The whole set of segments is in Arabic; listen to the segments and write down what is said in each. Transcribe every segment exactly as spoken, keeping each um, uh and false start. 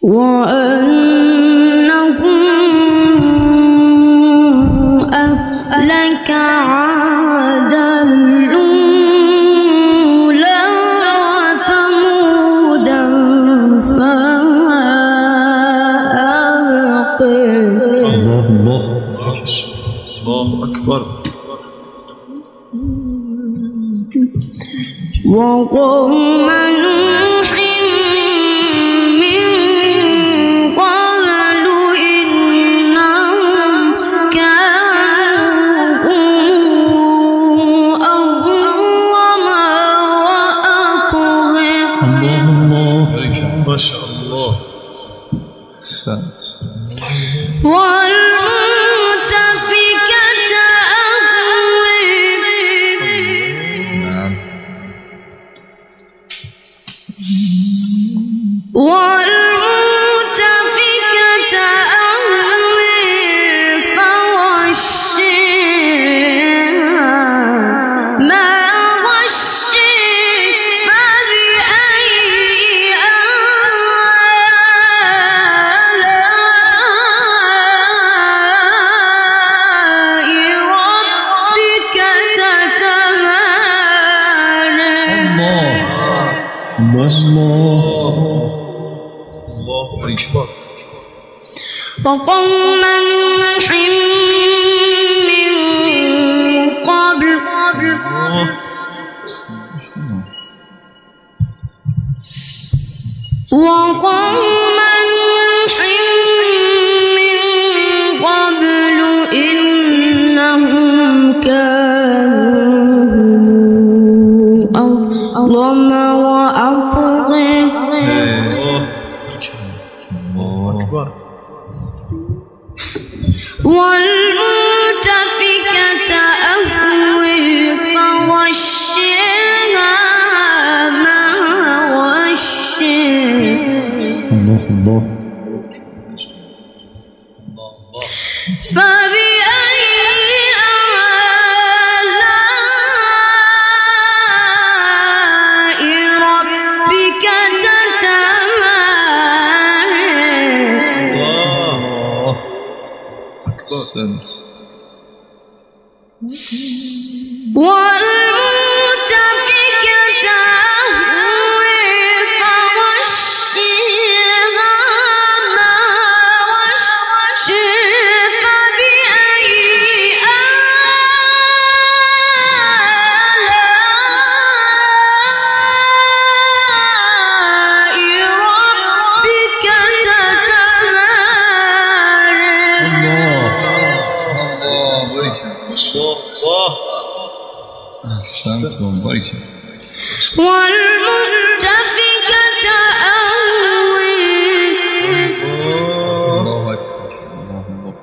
وأنه أهلك عادا الأولى وثمودا فأبقر. الله الله الله أكبر. وقوم نوح من قبل إنهم كانوا أظلم وأطغى. الله الله ما شاء الله. والمؤتفكة والمؤتفكة أهوى فغشيها ما غشي فبأي آلاء ربك تتمارى. الله الله الله أكبر. وقوم نوح من قبل وقوم نوح من قبل إنهم كانوا أظلم وأطغى. والمؤتفكة أهوى فغشيها ما غشي. الله الله فبأي آلاء ربك تتمارى. الله أكبر. والمؤتفكة أهوى فغشيها ما غشي. فبأي آلاء ربك تتمارى. الله الله بارك ما شاء الله. أحسنت وبارك. والمؤتفكة أهوى الله أكبر. الله الله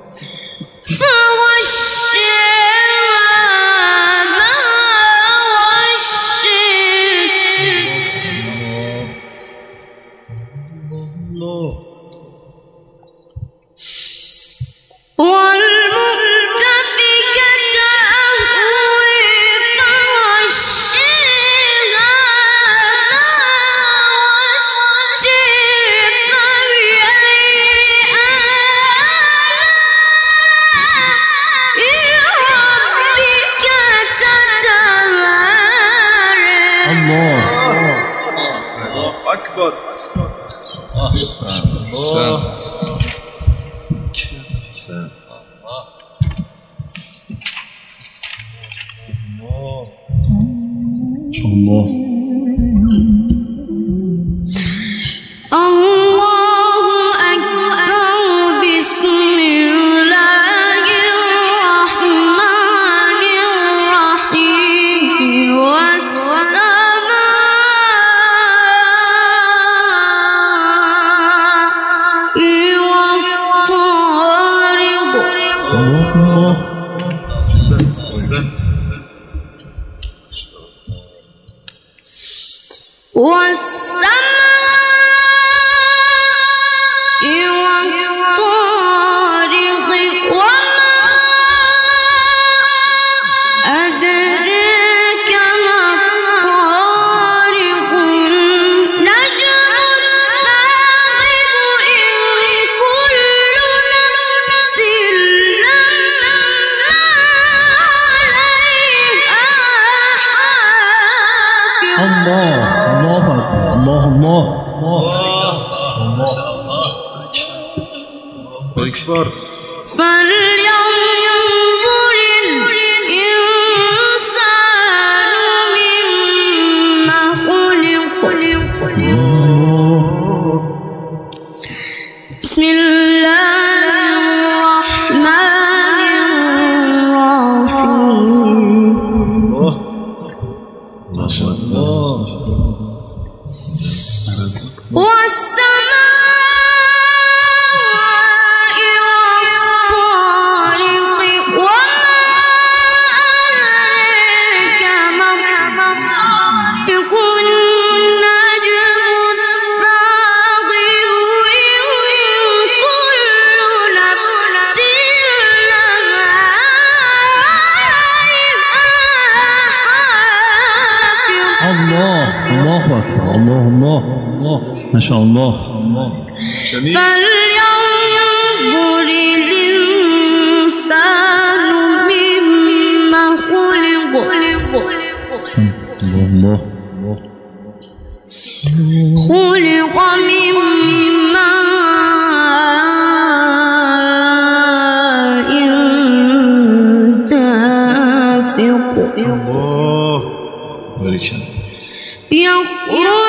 فغشيها ما غشي. الله والمؤتفكة أهوى فغشيها ما غشي. فبأي آلاء ربك تتمارى. الله الله أكبر. الله الله الله أكبر. بسم الله الرحمن الرحيم. والسماء والطارق. الله الله والسماء والطارق وما أدراك ما الطارق. النجم الثاقب ما شاء الله. أكبر. فلينظر الإنسان مما خلق. بسم الله الرحمن الرحيم. ما شاء الله. والسماء والطارق وما أدراك ما الطارق النجم الثاقب إن كل نفس لها الله الله أكبر. الله الله الله ما شاء الله. جميل. فلينظر الإنسان مما خلق. الله خلق من ماء دافق الله. بارك. يخرج